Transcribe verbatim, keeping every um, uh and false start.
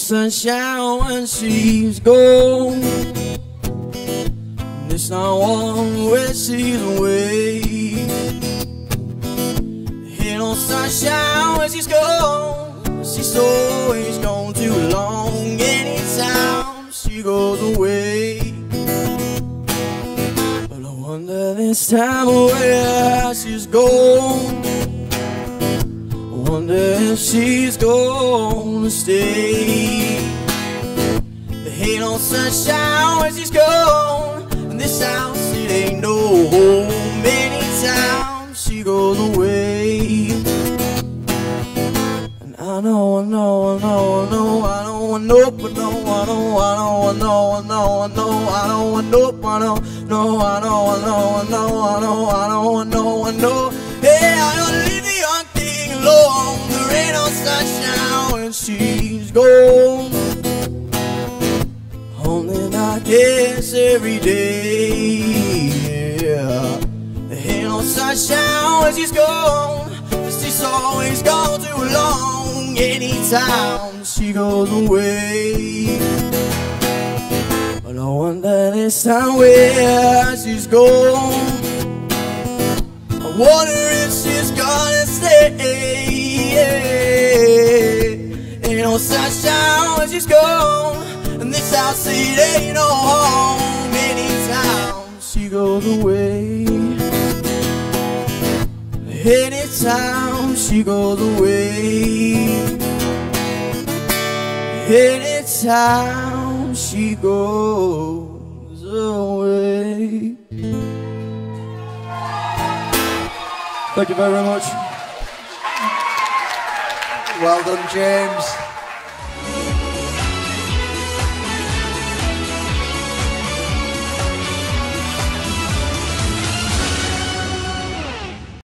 sunshine when she's gone. It's not one where she's away. Ain't no sunshine when she's gone. She's always gone too long. Anytime she goes away. But I wonder this time where she's gone. I wonder if she's gonna stay. There ain't no sunshine when she's gone. And this house, it ain't no home. Anytime she goes away. And I know, I know, I know, I know, I know, I know, but no, I know, I know, I know, I know, I know, I know, I know, I know, no, I know, I know, I know, I know, I know, I know, I know. Hey, I don't leave the young thing alone. There ain't no sunshine when she's gone. Only I guess every day, yeah. There ain't no sunshine when she's gone. She's always gone too long. Anytime she goes away. But I wonder this time where she's gone. I wonder if she's gonna stay. Ain't no sunshine when she's gone. And this house, it ain't no home. Anytime she goes away. Anytime she goes away. Anytime she goes away. Thank you very much. Well done, James.